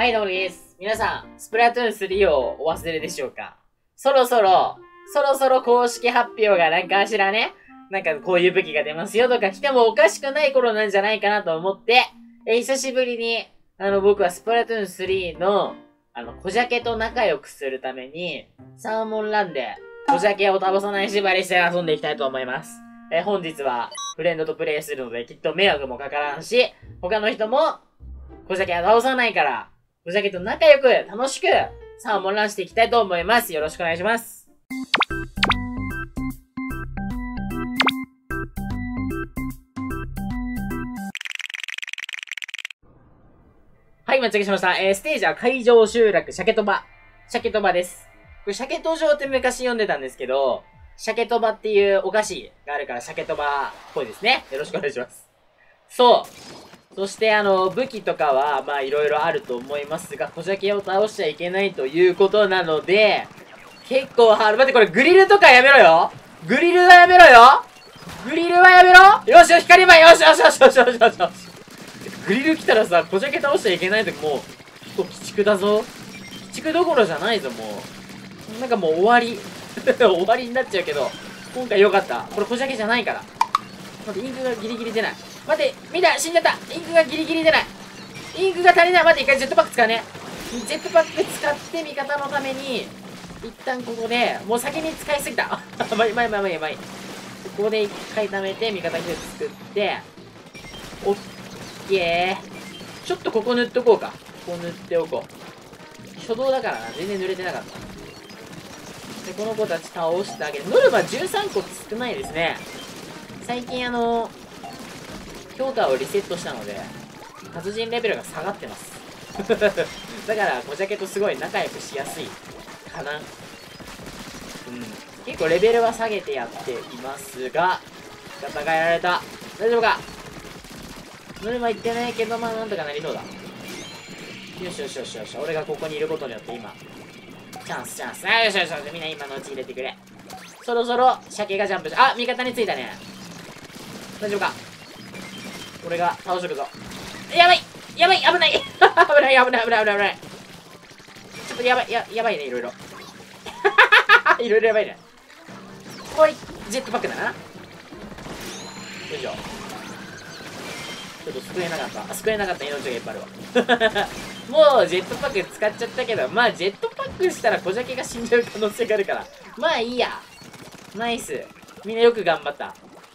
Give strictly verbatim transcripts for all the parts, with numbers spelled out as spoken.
はい、どうもです。皆さん、スプラトゥーンスリーをお忘れでしょうか？そろそろ、そろそろ公式発表がなんかしらね、なんかこういう武器が出ますよとか来てもおかしくない頃なんじゃないかなと思って、え、久しぶりに、あの、僕はスプラトゥーンスリーの、あの、小ジャケと仲良くするために、サーモンランで、小ジャケを倒さない縛りして遊んでいきたいと思います。え、本日は、フレンドとプレイするので、きっと迷惑もかからんし、他の人も、小ジャケは倒さないから、小ジャケと仲良く、楽しく、サーモンランしていきたいと思います。よろしくお願いします。はい、待ち上げしました。えー、ステージは海上集落、鮭とば。鮭とばです。これ、鮭と城って昔読んでたんですけど、鮭とばっていうお菓子があるから、鮭とばっぽいですね。よろしくお願いします。そう。そして、あの、武器とかは、まあ、いろいろあると思いますが、小鮭を倒しちゃいけないということなので、結構ハード。待って、これグリルとかやめろよ。グリルはやめろよ。グリルはやめろ。よしよし、光ばい。よしよしよしよしよしよしよし。グリル来たらさ、小鮭倒しちゃいけないときもう、結構鬼畜だぞ。鬼畜どころじゃないぞ、もう。なんかもう終わり。終わりになっちゃうけど、今回良かった。これ小鮭じゃないから。待って、インクがギリギリ出ない。待って、見た、死んじゃった。インクがギリギリ出ない。インクが足りない。待って、一回ジェットパック使うね。ジェットパック使って味方のために、一旦ここで、もう先に使いすぎた。まいまいまいまいまい。ここで一回貯めて、味方一つ作って、オッケー。ちょっとここ塗っとこうか。ここ塗っておこう。初動だからな。全然濡れてなかった。で、この子たち倒してあげる。ノルマじゅうさんこ少ないですね。最近あの、強化をリセットしたので、達人レベルが下がってます。だから、小ジャケとすごい仲良くしやすいかな。うん。結構レベルは下げてやっていますが、戦えられた。大丈夫か？ノルマいってないけど、まあなんとかなりそうだ。よしよしよしよし。俺がここにいることによって今、チャンスチャンス。あ、よしよしよし。みんな今のうち入れてくれ。そろそろ、鮭がジャンプし、あ、味方についたね。大丈夫か？俺が倒しとくぞ。やばいやばい危ない危ない危ない危ない危ない危ない。ちょっとやばい、や、やばいね、いろいろ。いろいろやばいね。おい、ジェットパックだな。よいしょ。ちょっと救えなかった。救えなかった命がいっぱいあるわ。もうジェットパック使っちゃったけど、まあジェットパックしたら小鮭が死んじゃう可能性があるから。まあいいや。ナイス。みんなよく頑張った。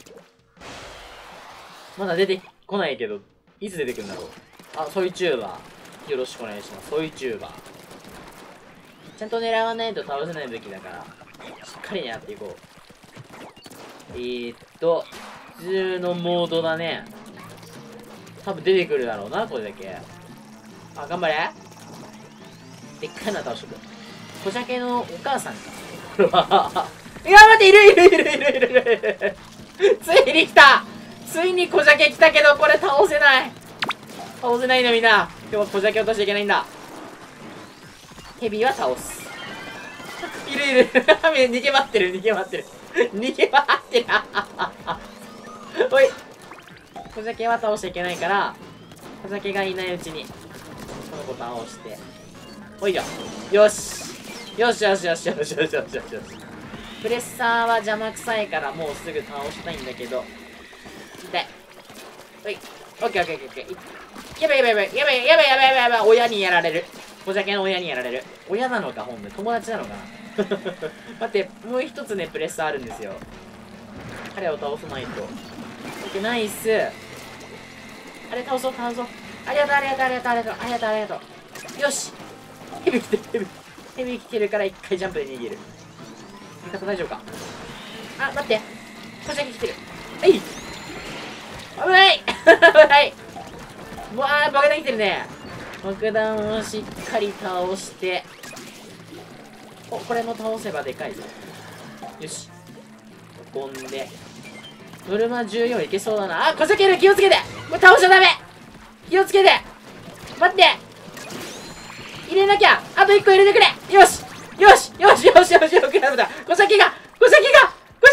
まだ出てこないけど、いつ出てくるんだろう。あ、ソイチューバー。よろしくお願いします。ソイチューバー。ちゃんと狙わないと倒せない武器だから、しっかり狙っていこう。えーっと、普通のモードだね。多分出てくるだろうな、これだけ。あ、頑張れ。でっかいの倒しとく。小鮭のお母さんか。これは。いや、待って、いるいるいるいるいるいる。ついに来た。ついに小鮭来たけど、これ倒せない。倒せないのみんな。今日は小鮭を落としちゃいけないんだ。ヘビは倒す。いるいる。逃げ回ってる、逃げ回ってる。逃げ回ってる。おい。小鮭は倒しちゃいけないから、小鮭がいないうちに、この子倒して。おいよ。よし。よしよしよしよしよしよしよしよし。プレッサーは邪魔くさいからもうすぐ倒したいんだけど。痛い。おい。オッケーオッケーオッケーオッケー。やばいやばいやばいやばいやばいやばいやばいやばい。親にやられる。小鮭の親にやられる。親なのか、ほんで。友達なのかな。待って、もう一つね、プレッサーあるんですよ。彼を倒さないと。オッケー、ナイス。あれ倒そう、倒そう。ありがとう、ありがとう、ありがとう、ありがとう、ありがとう、ありがとう。よし。ヘビ来てる、ヘビ。ヘビ来てるから一回ジャンプで逃げる。味方大丈夫か？あ、待って。小鮭来てる。はい。危ない危ない。うわー、爆弾来てるね。爆弾をしっかり倒して。お、これも倒せばでかいぞ。よし。飛んで。ノルマじゅうよんいけそうだな。あ、小鮭いる。気をつけて。これ倒しちゃダメ。気をつけて。待って。入れなきゃ。あといっこ入れてくれ。よし。よし。よし。よし。よし。よくやるだ。小鮭が。小鮭が。小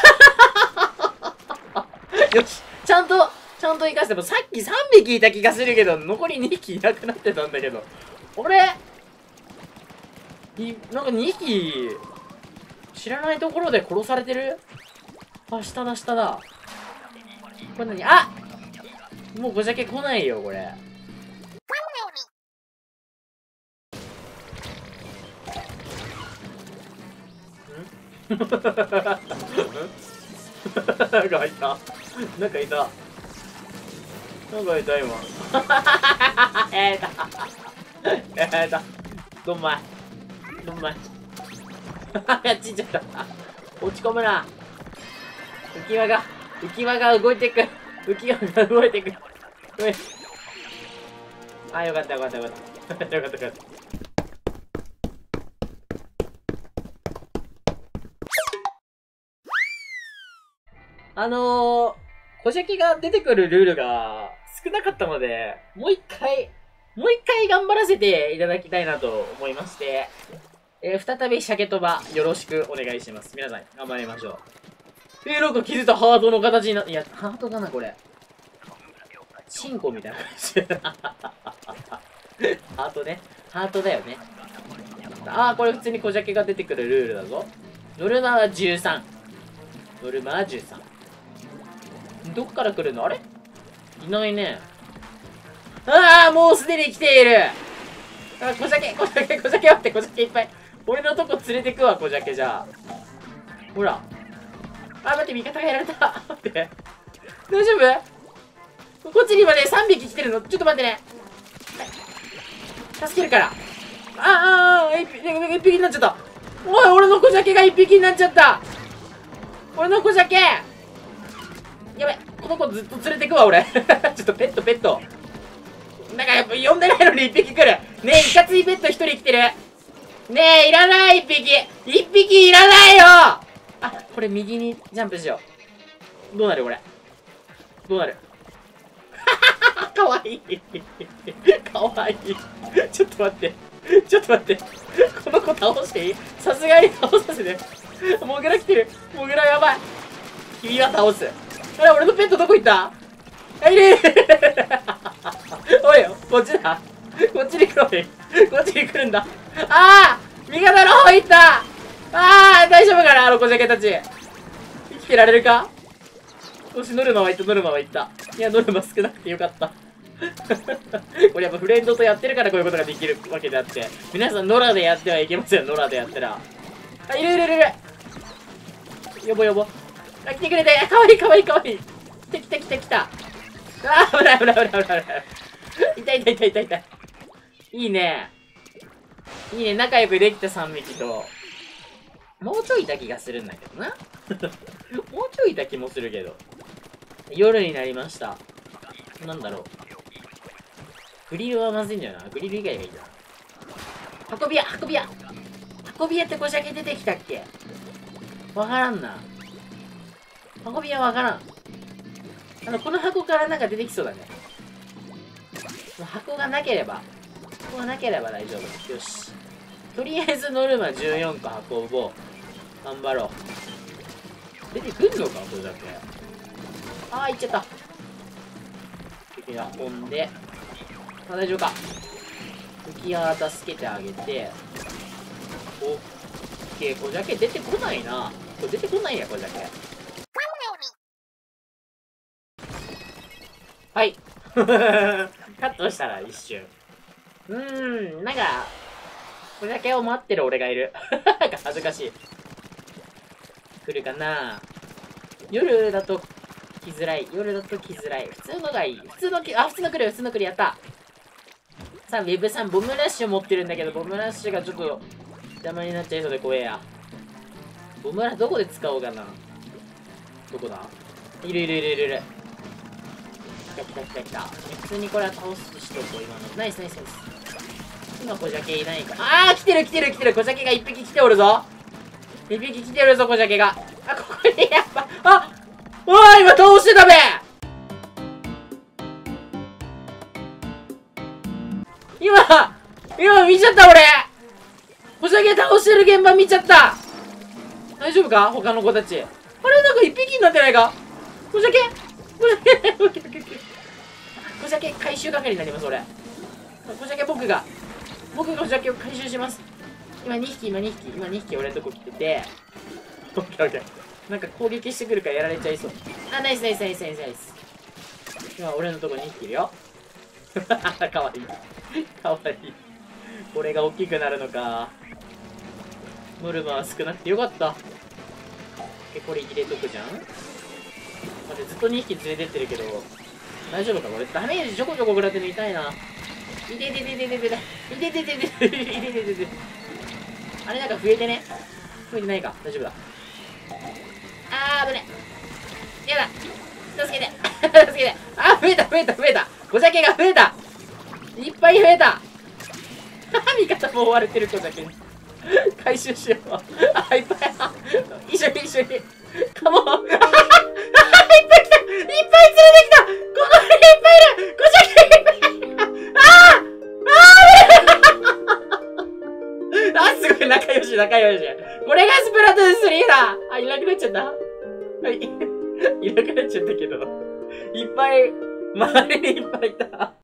鮭が。よし。ちゃんと、ちゃんと生かしても、さっきさんびきいた気がするけど、残りにひきいなくなってたんだけど。 俺い、なんかにひき、知らないところで殺されてる。あ、下だ、下だ。これ何？あ！もうゴジャケ来ないよ、これ。んなんかいた。なんかいた。なんかいた、今。えーた。えーた。どんまい。どんまい。やっちんちゃった。落ち込むな。浮き輪が、浮き輪が動いてく。浮き輪が動いてく。ごめん。あ、よかったよかったよかった。よかったよかった。あのー、小ジャケが出てくるルールが少なかったので、もう一回、もう一回頑張らせていただきたいなと思いまして、えー、再び鮭とばよろしくお願いします。皆さん、頑張りましょう。えー、なんか気づいたハートの形にな、いや、ハートかな、これ。チンコみたいな感じ。ハートね。ハートだよね。あー、これ普通に小ジャケが出てくるルールだぞ。ノルマはじゅうさん。ノルマはじゅうさん。どっから来るの？あれ？いないね。ああ、もうすでに来ている。あ、小鮭、小鮭、小鮭待って、小鮭いっぱい。俺のとこ連れてくわ、小鮭じゃあ。ほら。あ、待って、味方がやられた。待って。大丈夫？こっちに今ね、さんびき来てるの。ちょっと待ってね。助けるから。ああ、ああ、一匹になっちゃった。おい、俺の小鮭が一匹になっちゃった。俺の小鮭。やべ、この子ずっと連れてくわ、俺。ちょっとペット、ペット。なんかやっぱ呼んでないのに一匹来る。ねえ、いかついペット一人来てる。ねえ、いらない、一匹。一匹いらないよ。あ、これ右にジャンプしよう。どうなるこれ。どうなる。かわいい。かわいい。ちょっと待って。ちょっと待って。この子倒していい？さすがに倒させて。モグラ来てる。モグラやばい。君は倒す。あれ、俺のペットどこ行った？あ、いるいる。おいよ、こっちだ。こっちに来る。こっちに来るんだ。ああ、味方の方行った。ああ、大丈夫かな、あの小ジャケたち。生きてられるか？よし、ノルマは行った、ノルマは行った。いや、ノルマ少なくてよかった。これやっぱフレンドとやってるからこういうことができるわけであって、皆さんノラでやってはいけませんよ、ノラでやったら。あ、いるいるいるいる。呼ぼ呼ぼ。あ、来てくれて。かわいいかわいいかわいい。来た来た来た来た。あー、危ない危ない危ない危ない危ない。痛い痛い痛い痛い痛い。いいね。いいね、仲良くできたさんびきと、もうちょいいた気がするんだけどな。もうちょいいた気もするけど。夜になりました。なんだろう。グリルはまずいんだよな。グリル以外がいいな。運び屋運び屋運び屋って小ジャケ出てきたっけ？わからんな。運び屋わからん。あの、この箱からなんか出てきそうだね。箱がなければ、箱がなければ大丈夫。よし。とりあえずノルマじゅうよんこ運ぼう。頑張ろう。出てくんのかこれだけ。あー、行っちゃった。敵が飛んで。あ、大丈夫か。浮き輪助けてあげて。オッケー、小ジャケ出てこないな。これ出てこないや、小ジャケ。はい。カットしたら一瞬。うーん、なんか、小ジャケを待ってる俺がいる。なんか恥ずかしい。来るかな？夜だと来づらい。夜だと来づらい。普通のがいい。普通のき、あ、普通の来る、普通の来る、やった。さあ、ウェブさん、ボムラッシュ持ってるんだけど、ボムラッシュがちょっと邪魔になっちゃいそうで怖えや。ボムラどこで使おうかな。どこだ？いるいるいるいるいる。来た来た来た来た。普通にこれは倒すしとこう、今の。ナイスナイスナイス。今、小ジャケいないか。あー、来てる来てる来てる。小ジャケが一匹来ておるぞ。一匹来てるぞ、小ジャケが。あ、ここにやっぱ、あおーい、今倒してたべ。今、今見ちゃった俺。小ジャケ倒してる現場見ちゃった。大丈夫か他の子たち。あれなんか一匹になってないか小ジャケ小ジャケ小ジャケ回収係になります俺。小ジャケ僕が僕がジャケを回収します。今にひき、今にひき、今にひき俺のとこ来てて。オッケーオッケー。なんか攻撃してくるからやられちゃいそう。あ、ナイスナイスナイスナイスナイス。今俺のとこにひきいるよ。かわいい。かわいい。これが大きくなるのか。ノルマは少なくてよかった。これ入れとくじゃん。待って、ずっとにひき連れてってるけど、大丈夫かこれ。ダメージちょこちょこ食らってるの痛いな。いててててててて。いててててててててて。あれなんか増えてね。増えてないか。大丈夫だ。あー、危ね。やだ。助けて。助けて。あー、増えた増えた増えた。小鮭が増えた。いっぱい増えた。味方も追われてる小鮭に。回収しよう。あ、いっぱい。一緒に一緒に。カモン。あ、いっぱい来た。いっぱい連れてきた。ここにいっぱいいる。小鮭いっぱいいる。あーあー、すごい仲良し仲良し。これがスプラトゥーンスリーだ。あ、いなくなっちゃった。はい。いなくなっちゃったけど。いっぱい、周りにいっぱいいた。